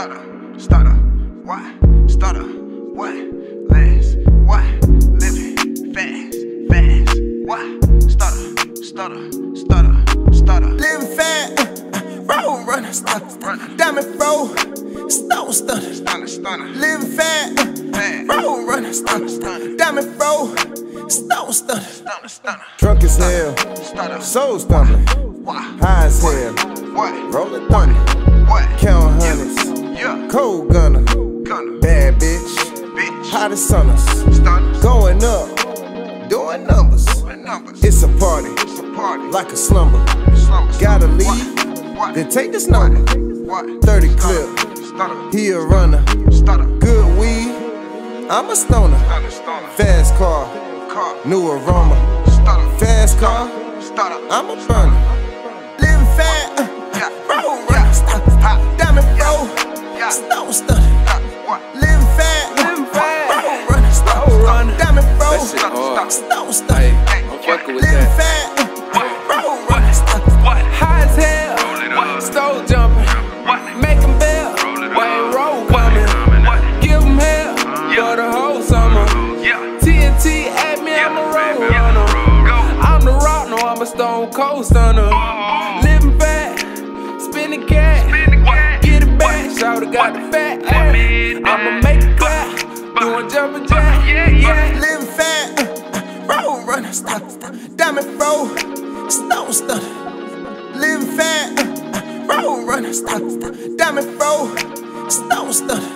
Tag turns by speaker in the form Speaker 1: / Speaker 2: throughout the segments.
Speaker 1: Startup, what? Startup, what? Last, what? Living fast, what? Startup.
Speaker 2: Living fast, road runner, diamond flow, stone stunner. Living fast, road runner, diamond flow, stone stunner.
Speaker 3: Drunk as hell, soul stumbling, high as hell, rolling thunder, count hundreds, cold gunner, bad bitch, hot as sunners, going up, doing numbers. It's a party, like a slumber. Gotta leave, then take this number. 30 clip, he a runner. Good weed, I'm a stoner. Fast car, new aroma. Fast car, I'm a burner.
Speaker 2: Living fast, road runner, diamond flow, stone stunner. Living fast, road runner, diamond flow, stone stunner. Living fast, road runner,
Speaker 4: high as hell, stove jumping, make them bail, Wayne Road coming, give them hell for the whole summer. TNT at me, I'm a road runner. I'm the rock, no, I'm a stone cold stunner. Living fast, spinning cash, get it back, shawty got the fat ass. I'ma make it clap, doing jumping jack, yeah.
Speaker 2: living fast, road runner, diamond flow, stone stunner. Living fast, road runner, diamond flow, stone stunner.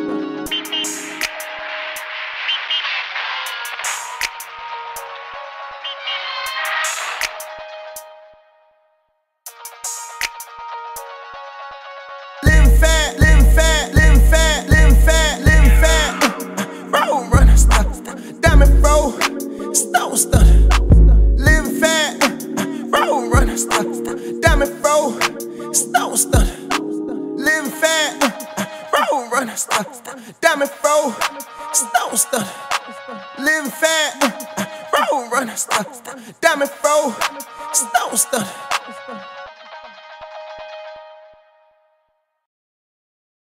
Speaker 2: Living fast, road runner, diamond flow, stone stunner. Living fast, road runner, diamond flow, stone stunner. Living fast, road runner, diamond flow, stone stunner. Living fast, road runner, diamond flow, stone stunner.